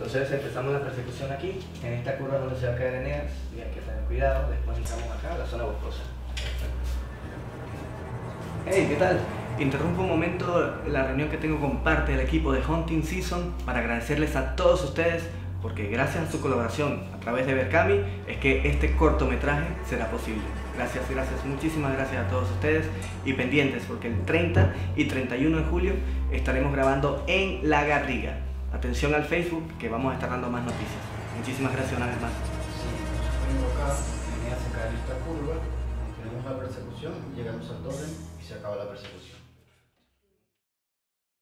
Entonces empezamos la persecución aquí, en esta curva donde se va a caer Eneas, y hay que tener cuidado. Después entramos acá, la zona boscosa. Hey, ¿qué tal? Interrumpo un momento la reunión que tengo con parte del equipo de Hunting Season para agradecerles a todos ustedes, porque gracias a su colaboración a través de Berkami es que este cortometraje será posible. Gracias, muchísimas gracias a todos ustedes, y pendientes porque el 30 y 31 de julio estaremos grabando en La Garriga. Atención al Facebook, que vamos a estar dando más noticias. Muchísimas gracias una vez más. Sí, vengo acá, venía a sacar esta curva, tenemos la persecución, llegamos al torrent y se acaba la persecución.